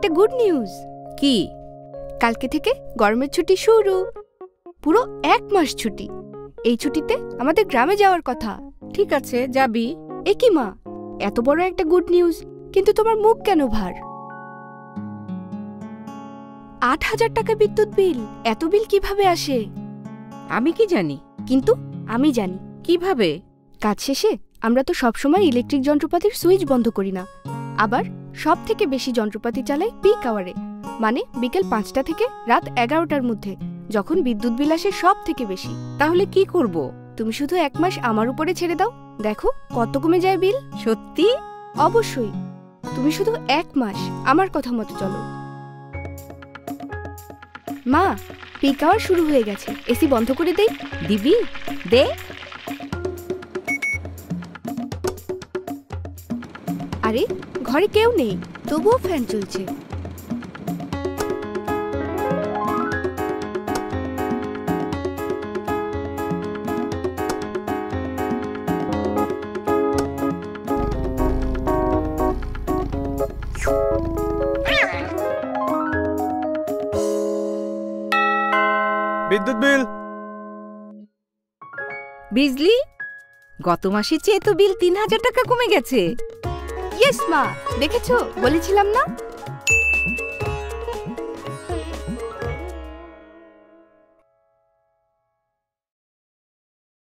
একটা good news. কি? কালকে থেকে গরমের ছুটি শুরু, পুরো 1 মাস ছুটি। এই ছুটিতে আমাদের গ্রামে যাওয়ার কথা। ঠিক আছে, যাবি। এ কি মা, এত বড় একটা গুড নিউজ, কিন্তু তোমার মুখ কেন ভার? 8,000 টাকা বিদ্যুৎ বিল। এত বিল কিভাবে আসে? আমি কি জানি? কিন্তু আমি জানি। কিভাবে? কাজ শেষে আমরা তো সবসময় ইলেকট্রিক যন্ত্রপাতির সুইচ বন্ধ করি না, আবার সব থেকে বেশি যন্ত্রপাতি চালাই পিক আওয়ারে, মানে বিকেল 5টা থেকে রাত 11টার মধ্যে, যখন বিদ্যুৎ বিল আসে সব থেকে বেশি। তাহলে কি করব? তুমি শুধু 1 মাস আমার উপরে ছেড়ে দাও, দেখো কত কমে যায় বিল। সত্যি? অবশ্যই। তুমি শুধু 1 মাস আমার কথা মতো চলো। মা, পিক আওয়ার শুরু হয়ে গেছে, এসি বন্ধ করে দেই। দিবি? দে। আরে ঘরে কেউ নেই, তবুও ফ্যান চলছে। বিদ্যুৎ বিল। বিজলি? গত মাসের চেয়ে তো বিল 3,000 টাকা কমে গেছে। ইয়েস মা, দেখেছো, বলেছিলাম না।